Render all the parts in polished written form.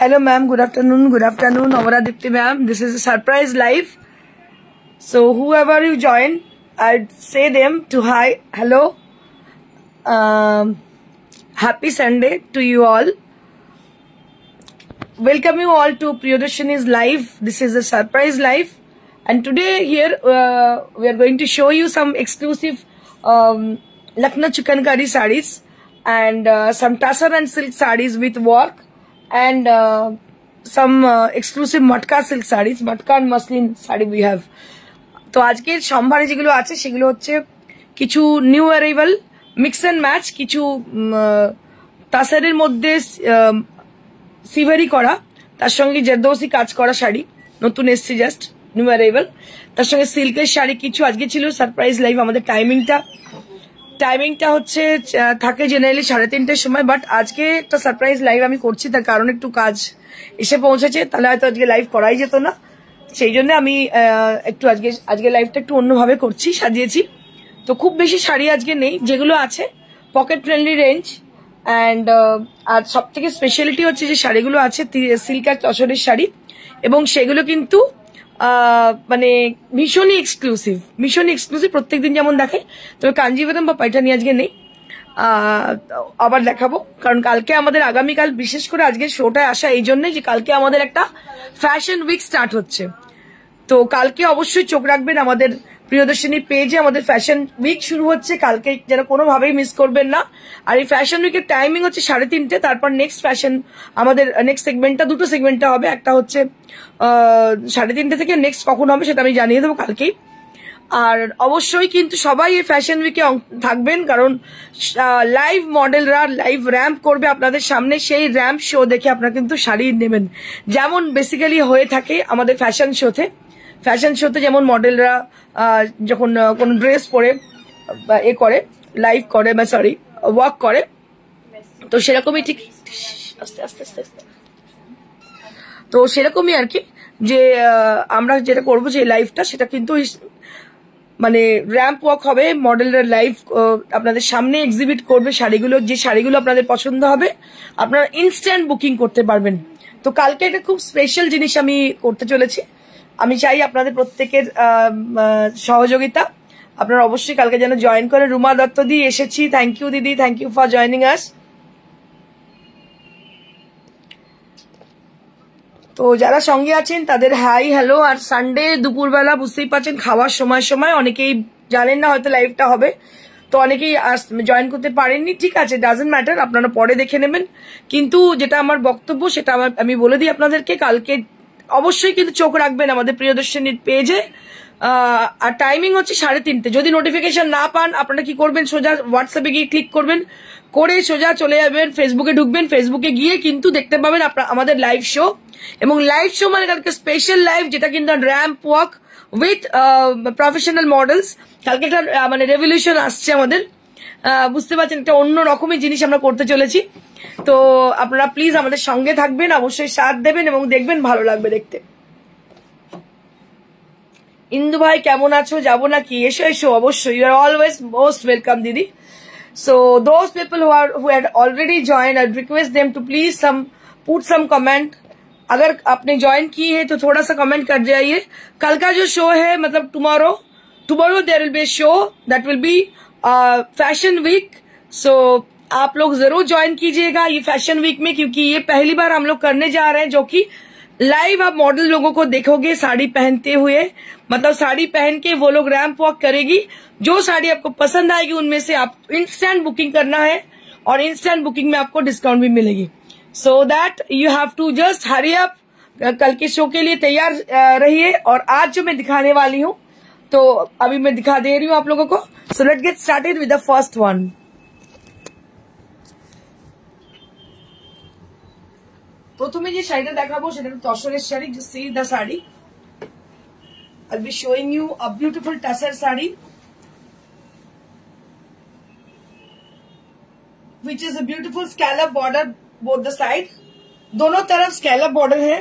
Hello ma'am, good afternoon, Amaradipti ma'am. This is a surprise live. So whoever you join, I'd say them to hi, hello. Happy Sunday to you all. Welcome you all to Priyadarshini's live. This is a surprise live. And today here we are going to show you some exclusive Lucknow chikankari sarees and some tassar and silk sarees with work and some exclusive matka silk sarees, matka and muslin saree we have. তো আজকে সম্ভারে যেগুলো আছে সেগুলো হচ্ছে কিছু new arrival mix and match, কিছু তাসারের মধ্যে সিভারি করা, তার সঙ্গে জেরদৌসি কাজ করা শাড়ি নতুন এসছে, জাস্ট নিউ অ্যারাইভাল, তার সঙ্গে সিল্কের শাড়ি কিছু। আজকে ছিল সারপ্রাইজ লাইভ। আমাদের টাইমিংটা হচ্ছে থাকে জেনারেলি 3:30টার সময়, বাট আজকে একটা সারপ্রাইজ লাইভ আমি করছি, তার কারণ একটু কাজ এসে পৌঁছেছে, তাহলে হয়তো আজকে লাইভ করাই যেত না। সেই জন্য আমি একটু আজকে লাইভটা একটু অন্যভাবে করছি, সাজিয়েছি। তো খুব বেশি শাড়ি আজকে নেই, যেগুলো আছে পকেট ফ্রেন্ডলি রেঞ্জ। অ্যান্ড আর সব থেকে স্পেশালিটি হচ্ছে যে শাড়িগুলো আছে সিল্ক আর তসরের শাড়ি, এবং সেগুলো কিন্তু মানে ভীষণই এক্সক্লুসিভ প্রত্যেকদিন যেমন দেখে। তবে কাঞ্জিভারম বা পাইঠানি আজকে নেই, আবার দেখাবো। কারণ কালকে আমাদের, আগামীকাল বিশেষ করে আজকে শোটায় আসা এই জন্যই যে কালকে আমাদের একটা ফ্যাশন উইক স্টার্ট হচ্ছে। তো কালকে অবশ্যই চোখ রাখবেন আমাদের প্রিয়দর্শিনী পেজে, আমাদের ফ্যাশন উইক শুরু হচ্ছে কালকে, যেন কোনোভাবেই মিস করবেন না। আর এই ফ্যাশন উইকের টাইমিং হচ্ছে 3:30, তারপর নেক্সট ফ্যাশন আমাদের নেক্সট সেগমেন্টটা, দুটো সেগমেন্টটা হবে। একটা হচ্ছে 3:30 থেকে, নেক্সট কখন হবে সেটা আমি জানিয়ে দেবো কালকেই। আর অবশ্যই কিন্তু সবাই এই ফ্যাশন উইকে থাকবেন, কারণ লাইভ মডেলরা লাইভ র্যাম্প করবে আপনাদের সামনে। সেই র্যাম্প শো দেখে আপনারা কিন্তু শাড়ি নেবেন, যেমন বেসিক্যালি হয়ে থাকে আমাদের ফ্যাশন শোতে যেমন মডেলরা যখন কোনো ড্রেস পরে করে লাইভ করে বা ওয়ার্ক করে, তো সেরকমই ঠিক আস্তে আস্তে আস্তে আস্তে তো সেরকমই আর কি, যে আমরা যেটা করবো যে লাইভটা, সেটা কিন্তু মানে র্যাম্প ওয়াক হবে, মডেলরা লাইভ আপনাদের সামনে এক্সিবিট করবে শাড়িগুলো, যে শাড়িগুলো আপনাদের পছন্দ হবে আপনারা ইনস্ট্যান্ট বুকিং করতে পারবেন। তো কালকে একটা খুব স্পেশাল জিনিস আমি করতে চলেছি, আমি চাই আপনাদের প্রত্যেকের সহযোগিতা। আপনারা অবশ্যই কালকে যেন জয়েন করে। রুমা দত্ত দি এসেছি, থ্যাংক ইউ দিদি, thank you for joining us. তো যারা সঙ্গে আছেন তাদের হাই হ্যালো। আর সানডে দুপুরবেলা বুঝতেই পারছেন, খাওয়ার সময় অনেকেই জানেন না হয়তো লাইভটা হবে, তো অনেকেই জয়েন করতে পারেননি, ঠিক আছে, ডাজন্ট ম্যাটার, আপনারা পরে দেখে নেবেন। কিন্তু যেটা আমার বক্তব্য সেটা আমি বলে দিই আপনাদেরকে, কালকে অবশ্যই কিন্তু চোখ রাখবেন আমাদের প্রিয়দর্শিনীর পেজে। আর টাইমিং হচ্ছে 3:30। যদি নোটিফিকেশন না পান, আপনারা কি করবেন, সোজা হোয়াটসঅ্যাপে গিয়ে ক্লিক করবেন, করে সোজা চলে যাবেন ফেসবুকে, ঢুকবেন, ফেসবুকে গিয়ে কিন্তু দেখতে পাবেন আমাদের লাইভ শো। এবং লাইভ শো মানে কালকে স্পেশাল লাইভ, যেটা কিন্তু ramp walk with professional models. কালকে একটা মানে রেভলিউশন আসছে আমাদের, বুঝতে পারছেন, একটা অন্য রকমের জিনিস আমরা করতে চলেছি। তো আপনারা প্লিজ আমাদের সঙ্গে থাকবেন, অবশ্যই সাথ দেবেন এবং দেখবেন, ভালো লাগবে দেখতে। ইন্দু ভাই কেমন আছো, যাবো নাকি? এসো অবশ্যই, you are always most welcome দিদি। So those people who had already joined, I'd request them to please put some comment. अगर आपने ज्वाइन की है तो थोड़ा सा कमेंट कर जाइए। कल का जो शो है, मतलब tomorrow there will be a show that will be fashion week. So आप लोग जरूर ज्वाइन कीजिएगा ये फैशन वीक में, क्योंकि ये पहली बार हम लोग करने जा रहे हैं, जो कि लाइव आप मॉडल लोगों को देखोगे साड़ी पहनते हुए, मतलब साड़ी पहन के वो लोग रैंप वॉक करेगी। जो साड़ी आपको पसंद आएगी उनमें से आप इंस्टेंट बुकिंग करना है, और इंस्टेंट बुकिंग में आपको डिस्काउंट भी मिलेगी। So that you have to just hurry up, कल के शो के लिए तैयार रहिए। और आज जो मैं दिखाने वाली हूँ, तो अभी मैं दिखा दे रही हूँ आप लोगों को। So let's get started with the first one. প্রথমে যে শাড়িটা দেখাবো সেটা তসরের sari, just see the sari. I'll be showing you a beautiful tassar saree, which is a beautiful scallop border both the side, दोनों तरफ स्कैलप बॉर्डर है,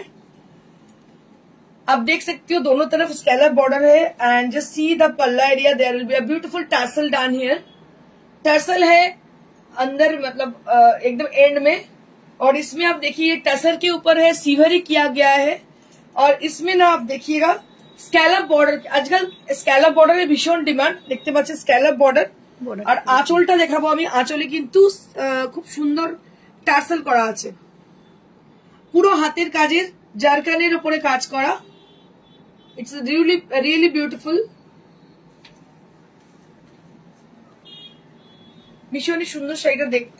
आप देख सकते हो दोनों तरफ स्कैलप बॉर्डर है। एंड जस्ट सी द पल्ला area, there will be a beautiful tassel done here. Tassel है अंदर, मतलब एकदम एंड में, और इसमें आप देखिए टसर के ऊपर है, सिवरी किया गया है। और इसमें ना आप देखिएगा स्कैलप बॉर्डर, आजकल स्कैलप बॉर्डर भीषण डिमांड देखते पाচ্ছেন স্ক্যালপ বর্ডার। আর আঁচলটা দেখাবো আমি, আঁচলে কিন্তু খুব সুন্দর টার্সেল করা আছে, পুরো হাতের কাজের জারকানের উপরে কাজ করা। ইটস রিয়েলি বিউটিফুল, ভীষণই সুন্দর শাড়িটা দেখতে।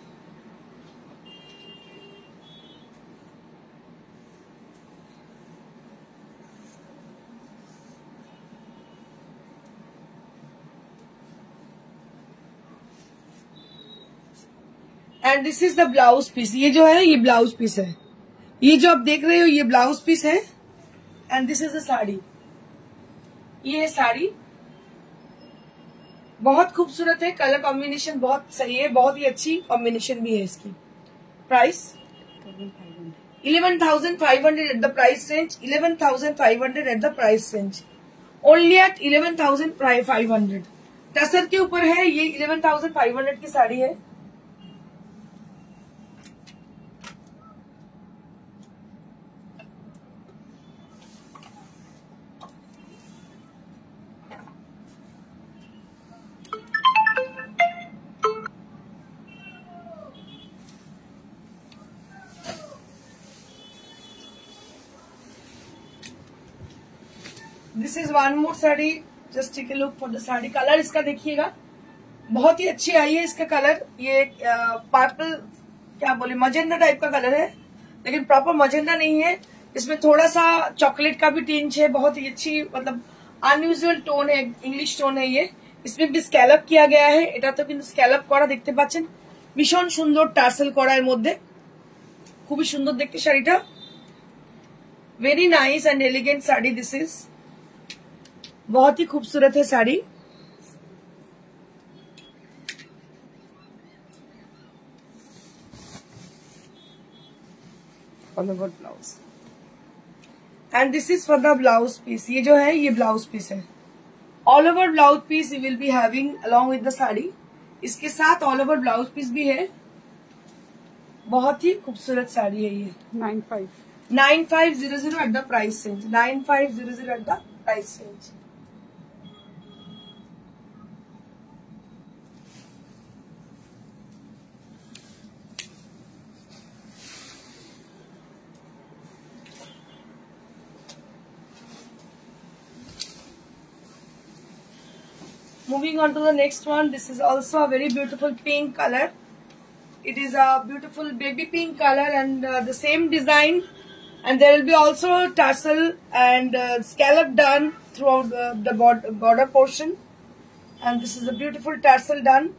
And this is the blouse piece. ये जो है ये ब्लाउज पीस है, ये जो आप देख रहे हो ये ब्लाउज पीस है। And this is the sari, ये है साड़ी, बहुत खूबसूरत है, कलर कॉम्बिनेशन बहुत सही है, बहुत ही अच्छी कॉम्बिनेशन भी है इसकी। Price 11,500 at the price range, 11,500 at the price range, only at 11,500। Tussar के ऊपर है, ये 11,500 की साड़ी है। This is one more sari, just take a look for the sari. Colour इसका देखिएगा बहुत ही अच्छी आई है इसका कलर। ये पर्पल क्या बोले मजेंडा टाइप का कलर है, लेकिन प्रॉपर मजेंडा नहीं है, इसमें थोड़ा सा चॉकलेट का भी टिंच है। बहुत ही अच्छी मतलब अनयूजुअल टोन है, इंग्लिश टोन है ये। इसमें भी स्कैलप किया गया है, এটা তো কিন্তু স্ক্যালপ করা দেখতে পাচ্ছেন, ভীষণ সুন্দর টার্সেল করা এর মধ্যে, খুবই সুন্দর দেখতে শাড়িটা। Very nice and elegant sari this is, बहुत ही खूबसूरत है sari. All over blouse and this is for the blouse piece. ये जो है ये ब्लाउज पीस है, all over blouse piece you will be having along with the sari. इसके साथ ऑल ओवर ब्लाउज पीस भी है, बहुत ही खूबसूरत साड़ी है ये। 9500 at the price range, 9500 at the price range. Moving on to the next one, this is also a very beautiful pink color. It is a beautiful baby pink color and the same design, and there will be also tassel and scallop done throughout the border portion, and this is a beautiful tassel done.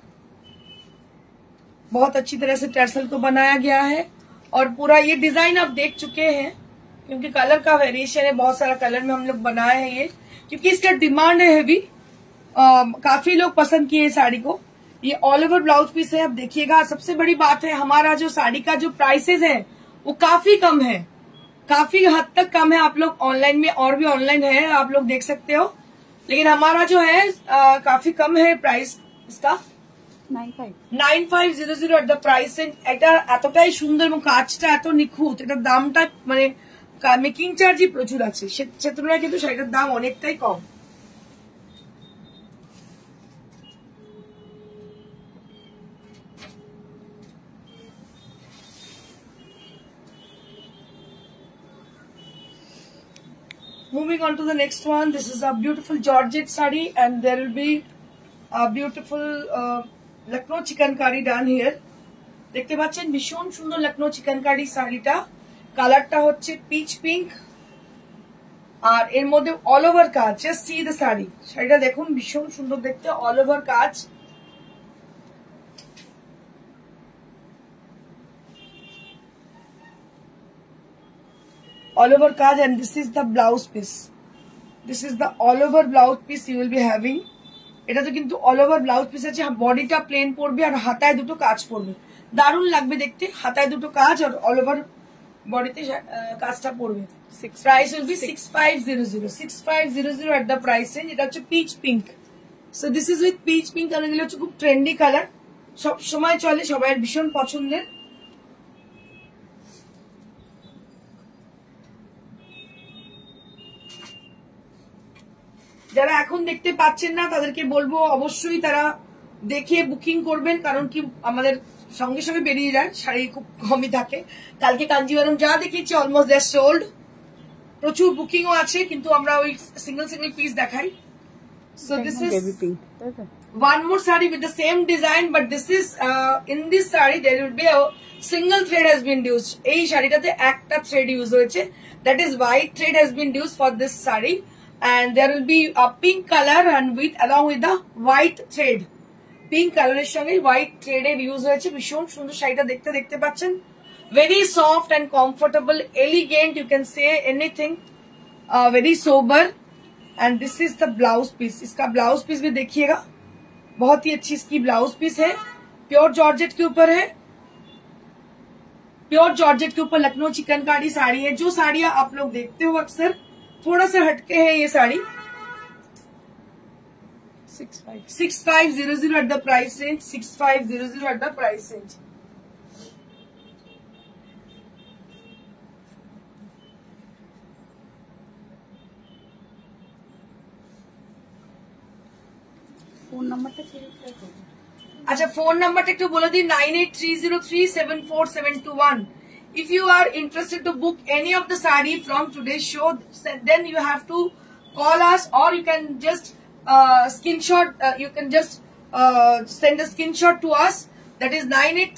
बहुत अच्छी तरह से tassel को बनाया गया है और पूरा ये डिजाइन आप देख चुके हैं, क्योंकि कलर का वेरिएशन है, बहुत सारा कलर में हम लोग बनाए हैं ये, क्योंकि इसका डिमांड है हेवी। काफी लोग पसंद किए साड़ी को। ये ऑल ओवर ब्लाउज पीस है, आप देखिएगा। सबसे बड़ी बात है हमारा जो साड़ी का जो प्राइसेस है वो काफी कम है, काफी हद तक कम है। आप लोग ऑनलाइन में और भी ऑनलाइन है, आप लोग देख सकते हो, लेकिन हमारा जो है काफी कम है प्राइस इसका। 9500 এট দ্য প্রাইস রেঞ্জ। এটা এতটাই সুন্দর এবং কাজটা এত নিখুঁত, এটার দামটা মানে মেকিং চার্জই প্রচুর আছে, সে তুলনায় কিন্তু শাড়িটার দাম অনেকটাই কম। Moving on to the next one, this is a beautiful Georgette sari and there will be a beautiful Lucknow chicankari done here. দেখতে পাচ্ছেন ভীষণ সুন্দর লখনৌ চিকেনকারি শাড়িটা, কালারটা হচ্ছে পিচ পিঙ্ক আর এর মধ্যে অল ওভার কাজ। জাস্ট সি দ্য শাড়ি, শাড়িটা দেখুন ভীষণ সুন্দর দেখতে, অল ওভার কাজ। all over কাজ and this is the blouse piece, this is the all over blouse piece you will be having। এটা তো কিন্তু all over blouse piece আছে, বডিটা প্লেন পড়বে আর হাতায় দুটো কাজ পড়বে, দারুণ লাগবে দেখতে। হাতায় দুটো কাজ আর all over বডিতে কাজটা পড়বে। Price will be 6500 at the price range। এটা হচ্ছে peach pink, so this is with peach pink. আর এগুলো হচ্ছে খুব ট্রেন্ডি কালার, সব সময় চলে, সবাই ভীষণ পছন্দের। যারা এখন দেখতে পাচ্ছেন না তাদেরকে বলবো অবশ্যই তারা দেখে বুকিং করবেন, কারণ কি আমাদের সঙ্গে সঙ্গে বেরিয়ে যায়, শাড়ি খুব কমই থাকে। কালকে কাঞ্জিভারম যা দেখিয়েছি অলমোস্ট দে আর সোল্ড, প্রচুর বুকিংও আছে, কিন্তু আমরা ওই সিঙ্গেল সিঙ্গেল পিস দেখাই। So this is one more saree with the same design, but this is in this saree there will be a single thread has been used. এই শাড়িটাতে একটা thread use হয়েছে, that is white thread has been used for this saree, and there will be a pink color and with along with the white thread. Pink color এর সঙ্গে white thread এর use হয়েছে। ভীষণ সুন্দর শাড়িটা দেখতে পাচ্ছেন, very soft and comfortable, elegant, you can say anything, very sober. And this is the blouse piece. इसका ब्लाउज पीस भी देखिएगा, बहुत ही अच्छी इसकी ब्लाउज पीस है, प्योर जॉर्जेट के ऊपर है, प्योर जॉर्जेट के ऊपर लखनऊ चिकनकारी साड़ी है। जो साड़ियां आप लोग देखते हो अक्सर थोड़ा सा हटके है ये sari. 6500 at the price range, 6500 at the price range. Phone number अच्छा, फोन नंबर একটু বলে দিই, 9830374721। If you are interested to book any of the saree from today's show, then you have to call us, or you can just screenshot. You can just send a screenshot to us. That is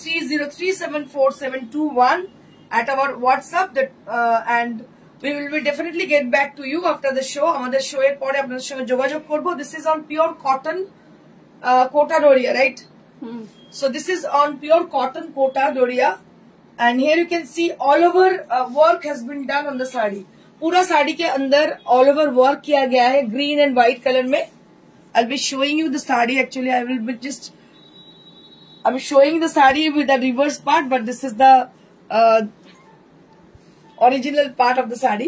9830374721 at our WhatsApp. That and we will be definitely get back to you after the show. আমাদের show এর পরে আপনাদের সঙ্গে যোগাযোগ করব। This is on pure cotton kota doria, right? So this is on pure cotton kota doria, and here you can see all over work has been done on the sari. पूरा साड़ी के अंदर all over work किया गया है green and white color में। I'll be showing you the sari, actually I will be just I'm showing the sari with the reverse part, but this is the original part of the sari.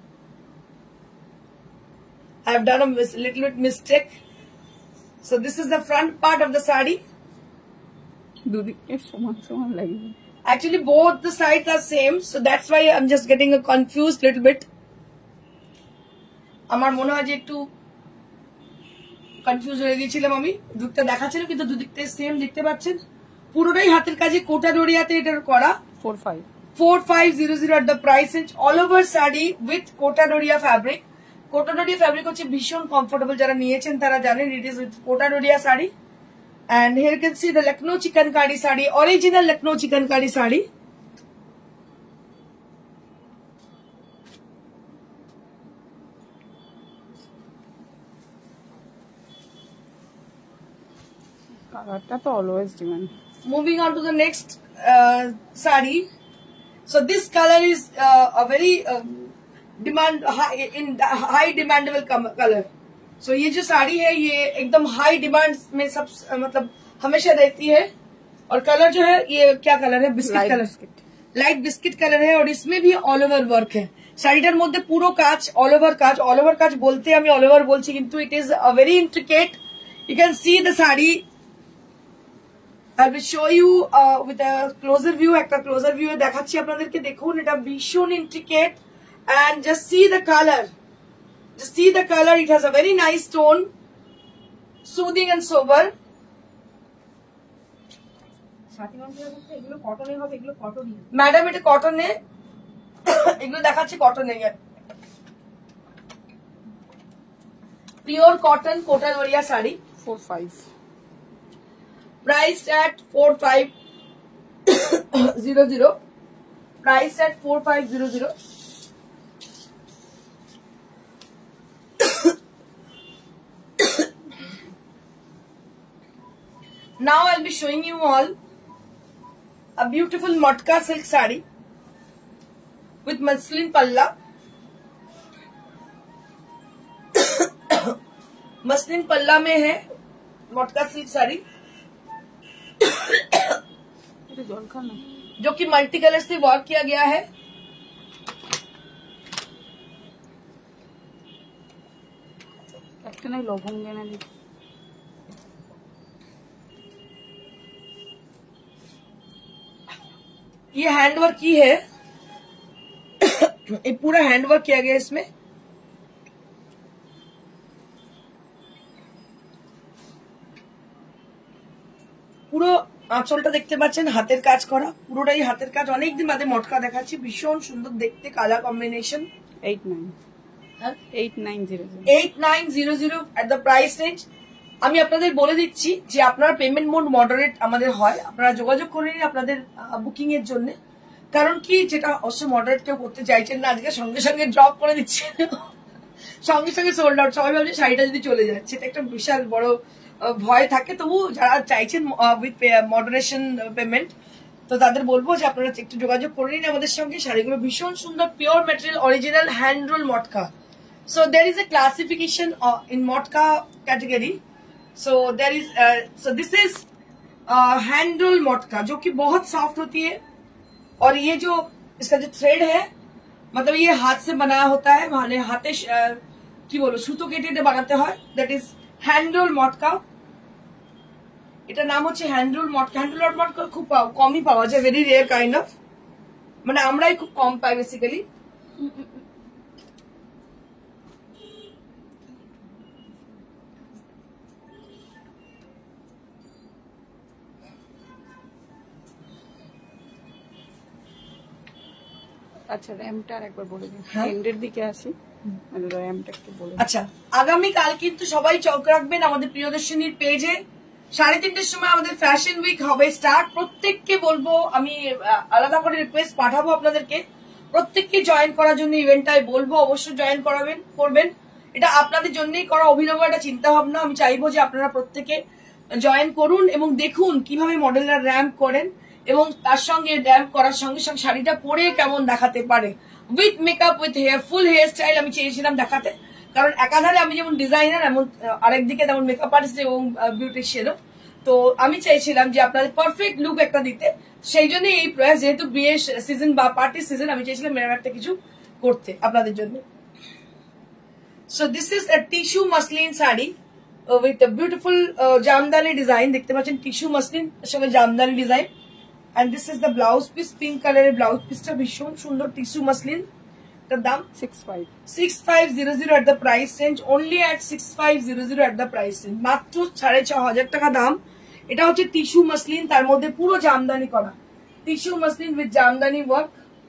I have done a little bit mistake, so this is the front part of the sari. Actually both the sides are same, so that's why I'm just getting a confused little bit। আমার মনে হয় যে একটু confuse হয়ে গিয়েছিলাম আমি, দুদিকটা দেখাচ্ছিল কিন্তু দুদিকটা সেম দেখতে পাচ্ছেন। পুরোটাই হাতের কাজে কোটা ডোরিয়াতে এটার করা। 4500 at the price range, all over sari with quota Doria fabric. Quota Doria fabric হচ্ছে ভীষণ কমফোর্টেবল, যারা নিয়েছেন তারা জানেন it is with quota Doria sari. And here you can see the Lucknow Chikankari sari, original Lucknow Chikankari sari. Color तो always demand। Moving on to the next sari, so this color is a very high demandable color। So ये जो साड़ी है ये एकदम high demand में सब मतलब हमेशा रहती है। और कलर जो है ये क्या कलर है, biscuit colour, light biscuit colour है, और इसमें भी ऑल ओवर वर्क है। শাড়িটার মধ্যে পুরো কাজ, অল ওভার কাজ। অল ওভার কাজ বলতে আমি অল ওভার বলছি, কিন্তু it is a very intricate. You can see the sari. I will show you with a closer view, একটা ক্লোজার ভিউ দেখাচ্ছি আপনাদেরকে। দেখুন এটা ভীষণ intricate, and just see the color। Just see the color, it has a very nice tone, soothing and sober। Madam এটা কটনে, এগুলো দেখাচ্ছি কটনে। Pure cotton Kota Doria sari, 45 priced at 4500, priced at 4500। Now I'll be showing you all a beautiful matka silk saree with muslin palla। Muslin palla में है मटका silk sari, जो कि मल्टी कलर से वर्क किया गया है। नहीं लोग होंगे ना जी। ये हैंडवर्क की है, ये पूरा हैंडवर्क किया गया इसमें। পুরো আঁচলটা দেখতে পাচ্ছেন হাতের কাজ করা, পুরোটাই হাতের কাজ। অনেকদিন বাদে মটকা দেখাচ্ছি, ভীষণ সুন্দর দেখতে, colour combination. 8900 at the price range. আমি আপনাদের বলে দিচ্ছি যে আপনারা পেমেন্ট মোড মডারেট আমাদের হয়, আপনারা যোগাযোগ করে নিন আপনাদের বুকিং এর জন্য। কারণ কি, যেটা অবশ্য মডারেট কেউ করতে চাইছেন না, আজকে সঙ্গে সঙ্গে ড্রপ করে দিচ্ছে, সঙ্গে সঙ্গে সোল্ড আউট। সবাই ভাবছে শাড়িটা যদি চলে যায়, সেটা একটা বিশাল বড় ভয় থাকে। তবু যারা চাইছেন উইথ মডারেশন পেমেন্ট, তো তাদের বলবো যে আপনারা একটু যোগাযোগ করে নিন আমাদের সঙ্গে। শাড়িগুলো ভীষণ সুন্দর, pure material, original hand roll matka. So there is a classification in matka category. So there is so this is hand roll matka, जो कि बहुत सॉफ्ट होती है। और ये जो इसका जो थ्रेड है, मतलब ये हाथ से बनाया होता है, মানে হাতে কি বলো সুতো কেটে বানাতে হয়। দ্যাট ইজ হ্যান্ড রোল মটকা। এটা নাম হচ্ছে hand roll matka. Hand roll matka খুব কমই পাওয়া যায়, ভেরি রেয়ার কাইন্ড অফ, মানে আমরাই খুব কম পাই বেসিক্যালি। আচ্ছা, র্যামটা আরেকবার বলে দিন। এন্ডের দিকে আসি, র্যামটা একটু বলে। আচ্ছা, আগামীকাল কিন্তু সবাই চোখ রাখবেন আমাদের প্রিয়দর্শিনীর পেজে। 3:30টার সময় আমাদের ফ্যাশন উইক হবে স্টার্ট। প্রত্যেককে বলবো, আমি আলাদা করে রিকোয়েস্ট পাঠাবো আপনাদেরকে, প্রত্যেককে জয়েন করার জন্য ইভেন্টটাই বলবো, অবশ্যই জয়েন করবেন। এটা আপনাদের জন্যই করা অভিনব একটা চিন্তা ভাবনা। আমি চাইবো যে আপনারা প্রত্যেকে জয়েন করুন এবং দেখুন কিভাবে মডেলরা র্যাম্প করেন, এবং তার সঙ্গে র্যাম্প করার সঙ্গে সঙ্গে শাড়িটা পরে কেমন দেখাতে পারে, with makeup, with hair, full hair style আমি চেয়েছিলাম দেখাতে। কারণ একাধারে আমি যেমন ডিজাইনার, এমন আরেকদিকে তেমন মেকআপ আর্টিস্ট এবং বিউটিশিয়ানও। তো আমি চাইছিলাম যে আপনাদের পারফেক্ট লুক একটা দিতে, সেই জন্য এই প্রয়াস। যেহেতু বিয়ের সিজন বা পার্টি সিজন, আমি চাইছিলাম এরকম একটা কিছু করতে আপনাদের জন্য। So this is a tissue muslin sari with beautiful Jamdani design. দেখতে পাচ্ছেন টিস্যু মাসলিন সঙ্গে Jamdani design. And this is the blouse piece, pink color blouse piece টা ভীষণ সুন্দর, টিস্যু মাসলিন। এটার দাম 6500 at the price range, only at 6500 at the price range, মাত্র 6500 টাকা দাম। এটা হচ্ছে টিস্যু মাসলিন, তার মধ্যে পুরো জামদানি করা, tissue muslin with Jamdani work.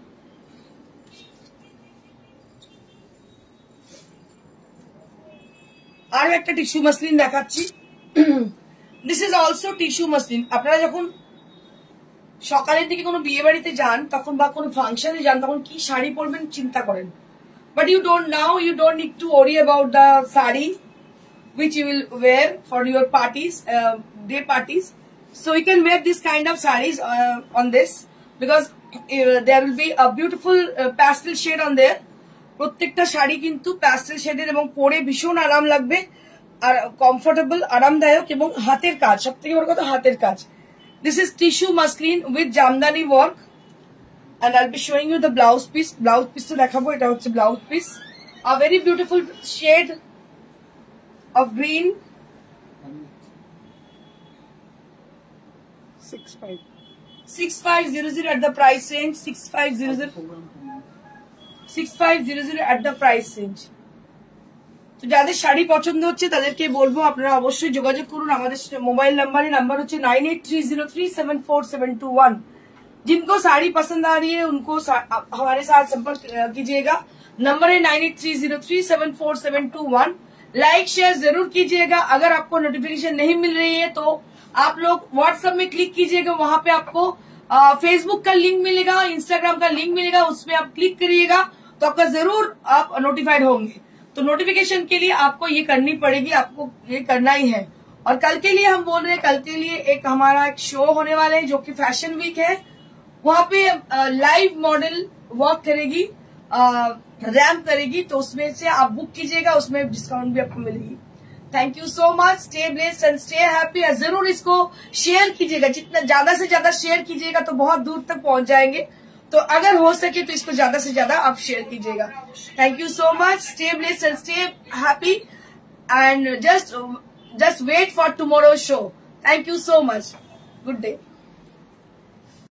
আর একটা টিস্যু মাসলিন দেখাচ্ছি। This is also tissue muslin. আপনারা যখন সকালের দিকে কোনো বিয়ে বাড়িতে যান তখন, বা কোনো ফাংশনে যান, তখন কি শাড়ি পরবেন চিন্তা করেন, but you don't need to worry about the sari which you will wear for your parties, day parties. So you can wear this kind of sarees on this, because there will be a beautiful pastel shade on there. প্রত্যেকটা শাড়ি কিন্তু pastel শেডের এবং পরে ভীষণ আরাম লাগবে, আর comfortable, আরামদায়ক, এবং হাতের কাজ, সব থেকে বড় কথা হাতের কাজ। This is tissue muslin with jamdani work, and I'll be showing you the blouse piece. Blouse piece to dekhabo, eta hocche blouse piece, a very beautiful shade of green. 6500 at the price range, 6500 at the price range. তো যাদের শাড়ি পছন্দ হচ্ছে তাদেরকে বলবো আপনারা অবশ্যই যোগাযোগ করুন। আমাদের মোবাইল নাম্বার হচ্ছে 9830374721। जिनको साड़ी पसंद आ रही है उनको हमारे साथ संपर्क कीजिएगा। नंबर है 9830374721। लाइक शेयर जरूर कीजिएगा। अगर आपको नोटिफिकेशन नहीं मिल रही है तो आप लोग व्हाट्सएप में क्लिक कीजिएगा, वहां पे आपको फेसबुक का लिंक मिलेगा, इंस्टाग्राम का लिंक मिलेगा, उसमें आप क्लिक करिएगा तो आपका जरूर आप नोटिफाइड होंगे। तो नोटिफिकेशन के लिए आपको ये करनी पड़ेगी, आपको ये करना ही है। और कल के लिए हम बोल रहे हैं, कल के लिए हमारा एक शो होने वाला है जो कि फैशन वीक है। वहां पे लाइव मॉडल वर्क करेगी, रैम्प करेगी, तो उसमें से आप बुक कीजिएगा, उसमें डिस्काउंट भी आपको मिलेगी। Thank you so much. Stay blessed and stay happy. जरूर इसको शेयर कीजिएगा, जितना ज्यादा से ज्यादा शेयर कीजिएगा तो बहुत दूर तक पहुंच जाएंगे। तो अगर हो सके तो इसको ज्यादा से ज्यादा आप शेयर कीजिएगा। Thank you so much. Stay blessed and stay happy, and just wait for tomorrow show. Thank you so much. Good day.